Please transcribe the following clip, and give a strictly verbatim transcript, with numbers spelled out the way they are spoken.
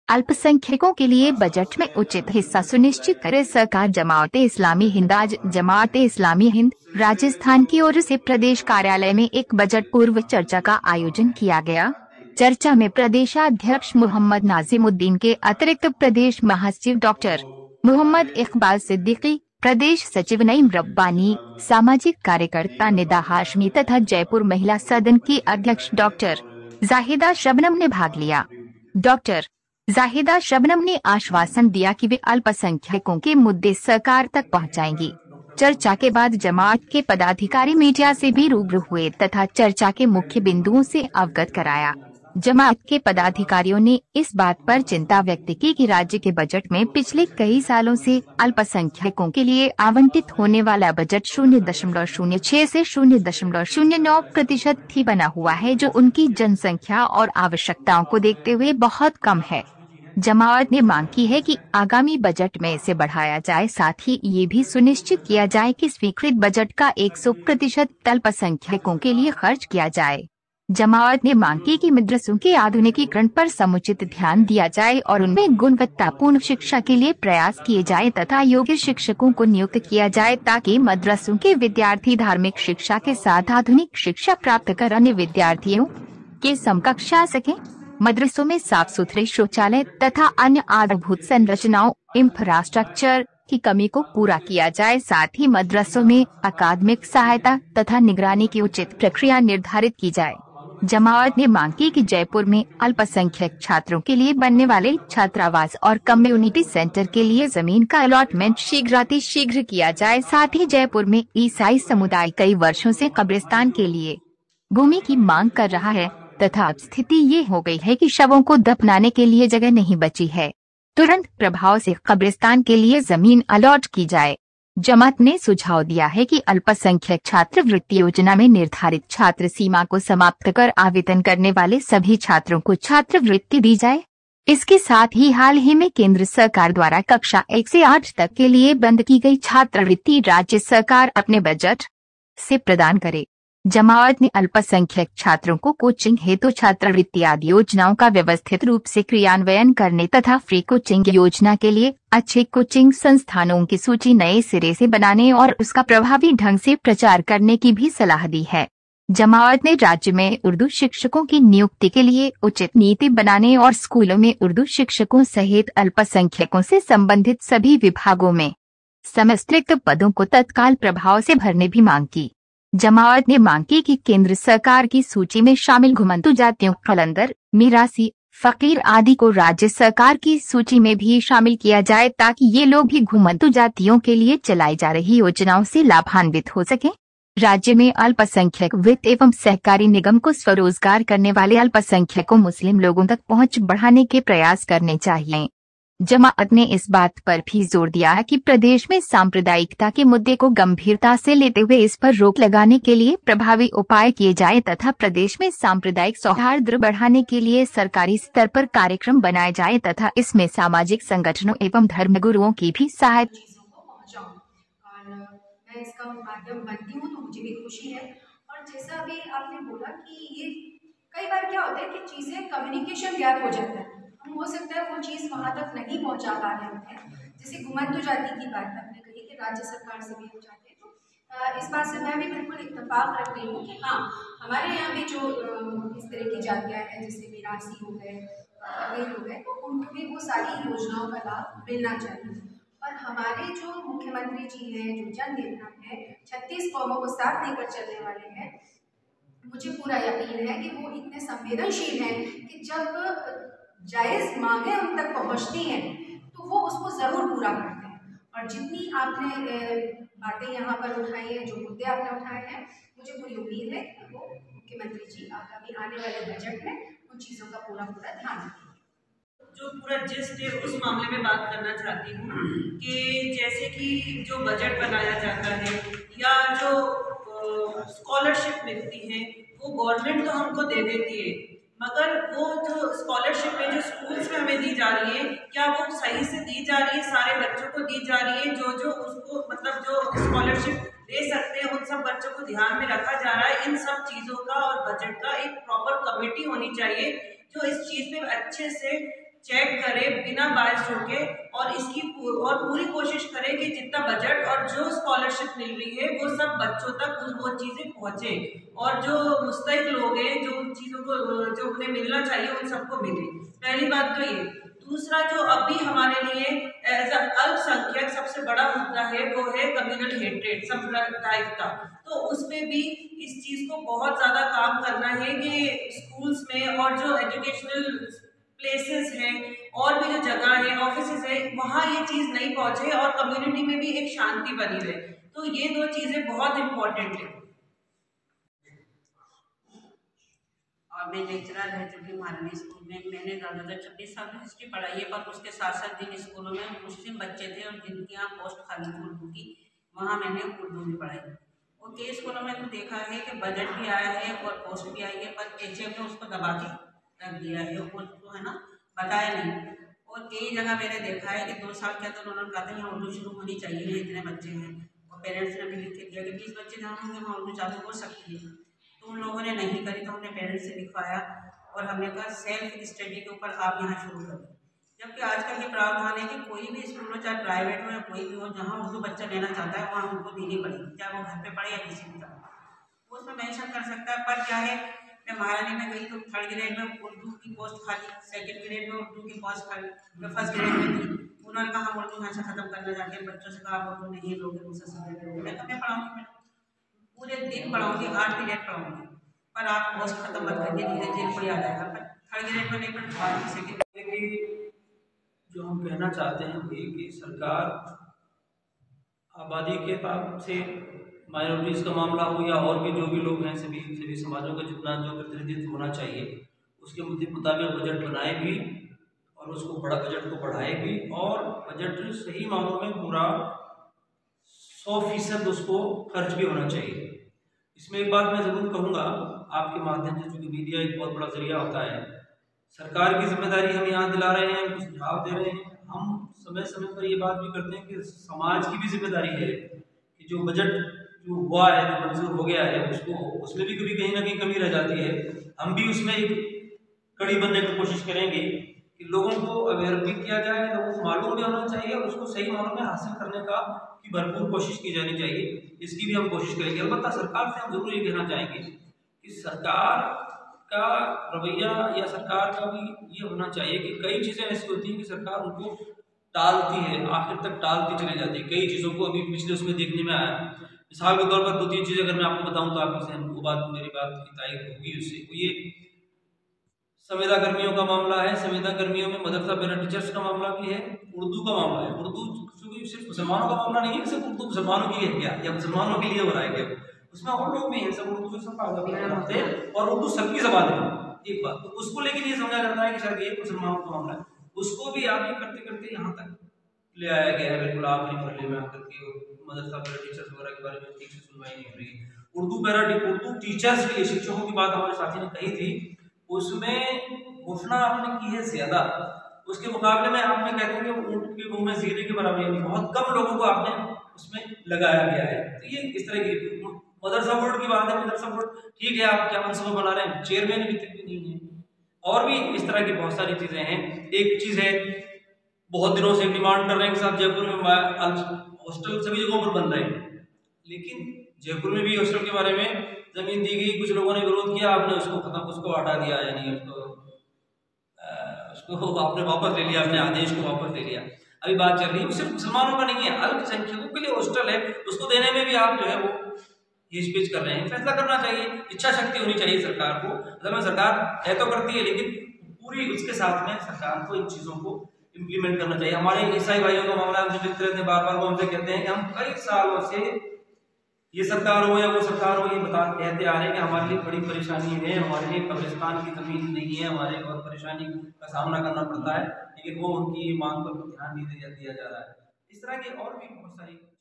अल्पसंख्यकों के लिए बजट में उचित हिस्सा सुनिश्चित करे सरकार। जमाअते इस्लामी हिंद। आज जमाअते इस्लामी हिंद राजस्थान की ओर से प्रदेश कार्यालय में एक बजट पूर्व चर्चा का आयोजन किया गया। चर्चा में प्रदेशाध्यक्ष मोहम्मद नाजिमुद्दीन के अतिरिक्त प्रदेश महासचिव डॉक्टर मोहम्मद इकबाल सिद्दीकी, प्रदेश सचिव नईम रब्बानी, सामाजिक कार्यकर्ता निदा हाशमी तथा जयपुर महिला सदन की अध्यक्ष डॉक्टर जाहिदा शबनम ने भाग लिया। डॉक्टर जाहिदा शबनम ने आश्वासन दिया कि वे अल्पसंख्यकों के मुद्दे सरकार तक पहुंचाएंगी। चर्चा के बाद जमात के पदाधिकारी मीडिया से भी रूबरू हुए तथा चर्चा के मुख्य बिंदुओं से अवगत कराया। जमात के पदाधिकारियों ने इस बात पर चिंता व्यक्त की कि राज्य के बजट में पिछले कई सालों से अल्पसंख्यकों के लिए आवंटित होने वाला बजट शून्य दशमलव शून्य छह से शून्य दशमलव शून्य नौ प्रतिशत ही बना हुआ है, जो उनकी जनसंख्या और आवश्यकताओं को देखते हुए बहुत कम है। जमात ने मांग की है कि आगामी बजट में इसे बढ़ाया जाए, साथ ही ये भी सुनिश्चित किया जाए कि स्वीकृत बजट का सौ प्रतिशत अल्पसंख्यकों के लिए खर्च किया जाए। जमात ने मांग की कि मदरसों के आधुनिकीकरण पर समुचित ध्यान दिया जाए और उनमें गुणवत्तापूर्ण शिक्षा के लिए प्रयास किए जाए तथा योग्य शिक्षकों को नियुक्त किया जाए, ताकि मदरसों के विद्यार्थी धार्मिक शिक्षा के साथ आधुनिक शिक्षा प्राप्त कर अन्य विद्यार्थियों के समकक्ष आ सकें। मदरसों में साफ सुथरे शौचालय तथा अन्य आधारभूत संरचनाओं इंफ्रास्ट्रक्चर की कमी को पूरा किया जाए। साथ ही मदरसों में अकादमिक सहायता तथा निगरानी की उचित प्रक्रिया निर्धारित की जाए। जमात ने मांग की कि जयपुर में अल्पसंख्यक छात्रों के लिए बनने वाले छात्रावास और कम्युनिटी सेंटर के लिए जमीन का अलॉटमेंट शीघ्रातिशीघ्र किया जाए। साथ ही जयपुर में ईसाई समुदाय कई वर्षों से कब्रिस्तान के लिए भूमि की मांग कर रहा है तथा अब स्थिति ये हो गई है कि शवों को दफनाने के लिए जगह नहीं बची है। तुरंत प्रभाव से कब्रिस्तान के लिए जमीन अलॉट की जाए। जमात ने सुझाव दिया है कि अल्पसंख्यक छात्रवृत्ति योजना में निर्धारित छात्र सीमा को समाप्त कर आवेदन करने वाले सभी छात्रों को छात्रवृत्ति दी जाए। इसके साथ ही हाल ही में केंद्र सरकार द्वारा कक्षा एक से आठ तक के लिए बंद की गई छात्रवृत्ति राज्य सरकार अपने बजट से प्रदान करे। जमात ने अल्पसंख्यक छात्रों को कोचिंग हेतु छात्रवृत्ति आदि योजनाओं का व्यवस्थित रूप से क्रियान्वयन करने तथा फ्री कोचिंग योजना के लिए अच्छे कोचिंग संस्थानों की सूची नए सिरे से बनाने और उसका प्रभावी ढंग से प्रचार करने की भी सलाह दी है। जमात ने राज्य में उर्दू शिक्षकों की नियुक्ति के लिए उचित नीति बनाने और स्कूलों में उर्दू शिक्षकों सहित अल्पसंख्यकों से संबंधित सभी विभागों में समस्त रिक्त पदों को तत्काल प्रभाव से भरने भी मांग की। जमात ने मांग की कि केंद्र सरकार की सूची में शामिल घुमंतु जातियों कलंदर, मिरासी, फकीर आदि को राज्य सरकार की सूची में भी शामिल किया जाए, ताकि ये लोग भी घुमंतु जातियों के लिए चलाई जा रही योजनाओं से लाभान्वित हो सकें। राज्य में अल्पसंख्यक वित्त एवं सहकारी निगम को स्वरोजगार करने वाले अल्पसंख्यकों मुस्लिम लोगों तक पहुंच बढ़ाने के प्रयास करने चाहिए। जमात ने इस बात पर भी जोर दिया है कि प्रदेश में सांप्रदायिकता के मुद्दे को गंभीरता से लेते हुए इस पर रोक लगाने के लिए प्रभावी उपाय किए जाए तथा प्रदेश में सांप्रदायिक सौहार्द बढ़ाने के लिए सरकारी स्तर पर कार्यक्रम बनाए जाए तथा इसमें सामाजिक संगठनों एवं धर्मगुरुओं की भी सहायता। मैं इसका माध्यम बनती हूँ तो मुझे भी खुशी है। और जैसा अभी आपने बोला कि ये कई बार क्या होता है कि चीज़ें कम्युनिकेशन गैप हो जाता है, हम हो सकता है वो चीज़ वहाँ तक नहीं पहुँचा पा रहे होते हैं। जैसे घुमंतु जाति की बात आपने कही कि राज्य सरकार से भी हम चाहते हैं, तो इस बात से मैं भी बिल्कुल इत्तेफाक रखती हूँ कि हाँ, हमारे यहाँ भी जो इस तरह की जातियाँ हैं, जैसे मिरासी हो गए, फकीर हो गए, तो उनको भी वो सारी योजनाओं का लाभ मिलना चाहिए। और हमारे जो मुख्यमंत्री जी हैं, जो जन नेता हैं, छत्तीस कौमों को साथ लेकर चलने वाले हैं, मुझे पूरा यकीन है कि वो इतने संवेदनशील हैं कि जब जायज़ मांगे उन तक पहुंचती हैं तो वो उसको ज़रूर पूरा करते हैं। और जितनी आपने बातें यहाँ पर उठाई हैं, जो मुद्दे आपने उठाए हैं, मुझे पूरी उम्मीद है कि वो मुख्यमंत्री जी आगामी आने वाले बजट में उन चीज़ों का पूरा पूरा ध्यान रखेंगे। जो पूरा जिस्ट है उस मामले में बात करना चाहती हूँ कि जैसे कि जो बजट बनाया जाता है या जो स्कॉलरशिप मिलती है वो गवर्नमेंट तो हमको दे देती है, मगर वो जो स्कॉलरशिप है जो स्कूल्स में हमें दी जा रही है, क्या वो सही से दी जा रही है, सारे बच्चों को दी जा रही है? जो जो उसको मतलब जो स्कॉलरशिप दे सकते हैं उन सब बच्चों को ध्यान में रखा जा रहा है? इन सब चीज़ों का और बजट का एक प्रॉपर कमेटी होनी चाहिए जो इस चीज़ पे अच्छे से चेक करे बिना बायस होके, और इसकी और पूरी कोशिश करे कि जितना बजट और जो स्कॉलरशिप मिल रही है वो सब बच्चों तक उस वो चीज़ें पहुँचे, और जो मुस्तहिक लोग हैं जो उन चीज़ों को जो उन्हें मिलना चाहिए उन सबको मिले। पहली बात तो ये। दूसरा, जो अभी हमारे लिए एज अ अल्पसंख्यक सबसे बड़ा मुद्दा है वो है कम्युनल हेट्रेड, सांप्रदायिकता। तो उसमें भी इस चीज़ को बहुत ज़्यादा काम करना है कि स्कूल्स में और जो एजुकेशनल प्लेसेस हैं और भी जो जगह है, ऑफिसेज है, वहाँ ये चीज़ नहीं पहुँचे और कम्युनिटी में भी एक शांति बनी रहे। तो ये दो चीज़ें बहुत इम्पोर्टेंट है। और मैं लेक्चरर रह चुकी महारानी स्कूल में। मैंने ज़्यादातर छब्बीस साल में हिस्ट्री पढ़ाई है, पर उसके साथ साथ जिन स्कूलों में मुस्लिम बच्चे थे और जिनकी यहाँ पोस्ट खाली थी उर्दू की, वहाँ मैंने उर्दू भी पढ़ाई। और कई स्कूलों में तो देखा है कि बजट भी आया है और पोस्ट भी आई है, पर एच एम ने उसको दबा के रख दिया है, वो तो है ना, बताया नहीं। और कई जगह मैंने देखा है कि दो साल के अंदर उन्होंने कहा था यहाँ उर्दू शुरू होनी चाहिए, इतने बच्चे हैं, और पेरेंट्स ने भी लिख के दिया कि बीस बच्चे जहाँ होंगे वहाँ उर्दू चालू हो सकती है। तो उन लोगों ने नहीं करी, तो हमने पेरेंट्स से लिखवाया और हमने कहा सेल्फ स्टडी के ऊपर आप यहाँ शुरू करें। जबकि आजकल ये प्रावधान है कि कोई भी स्कूल हो, चाहे प्राइवेट हो या कोई भी हो, जहाँ उर्दू बच्चा लेना चाहता है वहाँ उनको देनी पड़ेगी, चाहे वो घर पे पढ़े या किसी भी तरह, वो उसमें मेंशन कर सकता है। पर क्या है, मैं महारानी में गई तो थर्ड ग्रेड में उर्दू की पोस्ट खाली, सेकंड ग्रेड में उर्दू की पोस्ट खाली, मैं फर्स्ट ग्रेड में थी। उन्होंने कहा हम उर्दू भाषा खत्म करना चाहते हैं, बच्चों से कहा आप उर्दू नहीं लोगे, दूसरे सब्जेक्ट लोगे। मैं कब मैं पढ़ाऊँगी, मैं पूरे दिन पढ़ाऊँगी, आठ पीरियड पढ़ाऊँगी, पर आप पोस्ट खत्म मत करके धीरे धीरे कोई आ जाएगा। पर थर्ड ग्रेड में नहीं पढ़ सेकेंड। जो हम कहना चाहते हैं वो ये कि सरकार आबादी के हिसाब से माइनॉरिटीज़ का मामला हो या और भी जो भी लोग हैं, सभी सभी समाजों का जितना जो प्रतिनिधित्व होना चाहिए उसके मुताबिक बजट बनाए भी और उसको बड़ा बजट को बढ़ाए भी, और बजट सही मानों में पूरा सौ फीसद उसको खर्च भी होना चाहिए। इसमें एक बात मैं ज़रूर कहूँगा आपके माध्यम से, चूँकि मीडिया एक बहुत बड़ा जरिया होता है, सरकार की जिम्मेदारी हम यहाँ दिला रहे हैं, कुछ सुझाव दे रहे हैं, हम समय समय पर ये बात भी करते हैं कि समाज की भी जिम्मेदारी है कि जो बजट जो हुआ है, जो मंजूर हो गया है, उसको उसमें भी कभी कहीं ना कहीं कमी रह जाती है। हम भी उसमें एक कड़ी बनने की कोशिश करेंगे कि लोगों को अवेयर भी किया जाए, लोगों को मालूम भी होना चाहिए और उसको सही मानों में हासिल करने का की भरपूर कोशिश की जानी चाहिए। इसकी भी हम कोशिश करेंगे। अलबत्ता सरकार से हम जरूर ये कहना चाहेंगे कि सरकार का रवैया या सरकार का भी ये होना चाहिए कि कई चीज़ें ऐसी होती हैं कि सरकार उनको टालती है, आखिर तक टालती चली जाती है कई चीज़ों को। अभी पिछले उसमें देखने में आया, मिसाल के तौर पर दो तीन चीज़ें अगर मैं आपको बताऊं तो आपकी सहन वो बात मेरी बात की तारीफ होगी उससे। तो ये संविदा कर्मियों का मामला है, संविदा कर्मियों में मदरसा पैरा टीचर्स का मामला भी है, उर्दू का मामला है। उर्दू क्योंकि सिर्फ मुसलमानों का मामला नहीं है, सिर्फ उर्दू मुसलमानों के लिए क्या या मुसलमानों के लिए हो रहा है क्या, उसमें और लोग भी हैं, सब उर्दू से फायदा होते हैं और उर्दू सबकी जबान है। एक बात तो उसको लेकर ये समझा जाता है कि शायद ये मुसलमानों का मामला है, उसको भी आप ये करते करते यहाँ तक ले आया गया है। बिल्कुल आखिरी मरहले में आकर के मदरसा पैरा टीचर्स वगैरह के बारे में ठीक से सुनवाई नहीं हो रही है। उर्दू पैरा उर्दू टीचर्स के लिए शिक्षकों की बात हमारे साथी ने कही थी, उसमें घोषणा आपने की है ज्यादा, उसके मुकाबले में आपने कहते हैं कि ऊँट के मुंह में जीरे के बराबर, यानी बहुत कम लोगों को आपने उसमें लगाया गया है। तो ये इस तरह की मदरसा बोर्ड की बात है, मदरसा बोर्ड ठीक है, आप क्या मनसूबा बना रहे हैं, चेयरमैन भी तक भी नहीं है, और भी इस तरह की बहुत सारी चीजें हैं। एक चीज है, बहुत दिनों से डिमांड कर रहे हैं कि साहब जयपुर में हॉस्टल सभी जगहों पर बन रहे हैं, लेकिन जयपुर में भी हॉस्टल के बारे में जमीन दी गई, कुछ लोगों ने विरोध किया, आपने उसको खत्म उसको हटा दिया, यानी उसको उसको आपने वापस ले लिया, अपने आदेश को वापस ले लिया। अभी बात चल रही है सिर्फ मुसलमानों का नहीं है, अल्पसंख्यकों के लिए हॉस्टल है, उसको देने में भी आप जो है वो हिचपिच कर रहे हैं। फैसला करना चाहिए, इच्छा शक्ति होनी चाहिए सरकार को। अगर में सरकार है तो करती है, लेकिन पूरी उसके साथ में सरकार को इन चीज़ों को इम्प्लीमेंट करना चाहिए। हमारे ईसाई भाइयों का मामला हमसे लिखते रहते हैं, बार बार वो हमसे कहते हैं कि हम कई सालों से ये सरकार हो या वो सरकार हो, ये बता कहते आ रहे हैं कि हमारे लिए बड़ी परेशानी है, हमारे लिए कब्रिस्तान की जमीन नहीं है, हमारे बहुत परेशानी का सामना करना पड़ता है, लेकिन वो उनकी मांग पर ध्यान नहीं दिया जा रहा है। इस तरह की और भी बहुत सारी